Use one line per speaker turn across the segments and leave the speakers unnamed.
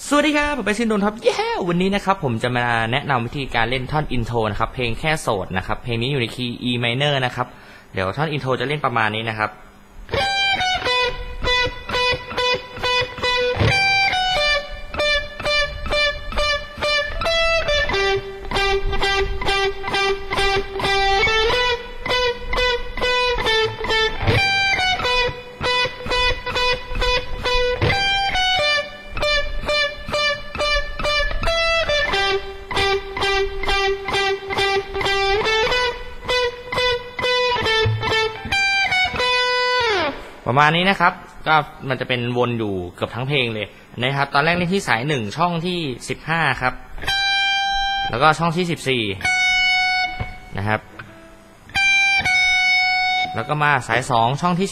สวัสดีครับผมเป็นชินโดนครับวันนี้นะครับผมจะมาแนะนำวิธีการเล่นท่อนอินโทรนะครับเพลงแค่โสดนะครับเพลงนี้อยู่ในคีย์ E minor นะครับเดี๋ยวท่อนอินโทรจะเล่นประมาณนี้นะครับประมาณนี้นะครับก็มันจะเป็นวนอยู่เกือบทั้งเพลงเลยนะครับตอนแรกเล่นที่สาย1ช่องที่15ครับแล้วก็ช่องที่14นะครับแล้วก็มาสาย2ช่องที่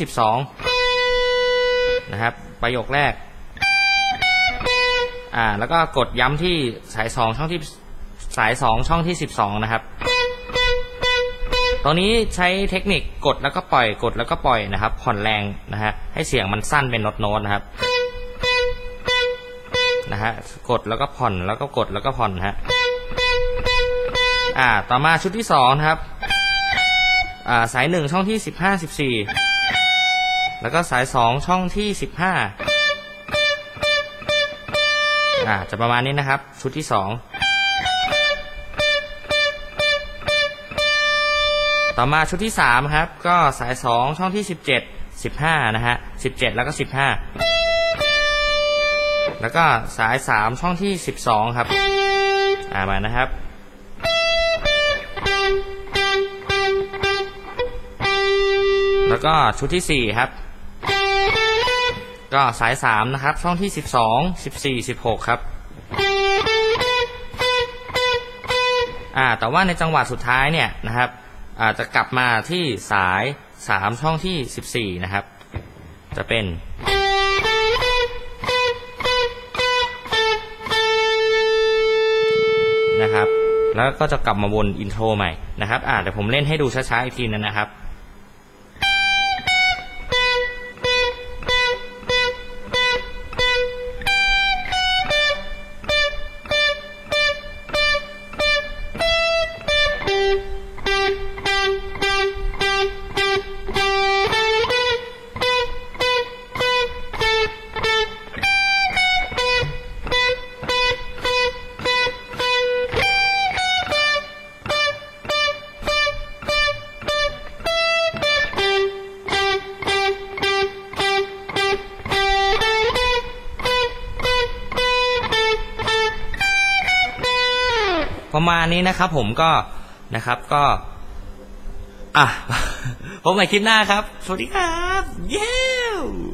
12นะครับประโยคแรกแล้วก็กดย้ำที่สาย2ช่องที่สาย2ช่องที่12นะครับตรงนี้ใช้เทคนิคกดแล้วก็ปล่อยกดแล้วก็ปล่อยนะครับผ่อนแรงนะฮะให้เสียงมันสั้นเป็นโน้ตนะครับกดแล้วก็ผ่อนแล้วก็กดแล้วก็ผ่อนฮะต่อมาชุดที่2นะครับสาย1ช่องที่15 14แล้วก็สาย2ช่องที่15จะประมาณนี้นะครับชุดที่2ต่อมาชุดที่3ครับก็สาย2ช่องที่17 15นะฮะ17แล้วก็15แล้วก็สาย3ช่องที่12ครับมานะครับแล้วก็ชุดที่4ครับก็สาย3นะครับช่องที่12 14 16ครับแต่ว่าในจังหวะสุดท้ายเนี่ยนะครับจะกลับมาที่สาย3ช่องที่14นะครับจะเป็นนะครับแล้วก็จะกลับมาวนอินโทรใหม่นะครับเดี๋ยวผมเล่นให้ดูช้าๆอีกทีนึงนะครับประมาณนี้นะครับผมก็นะครับก็พบใหม่คลิปหน้าครับสวัสดีครับ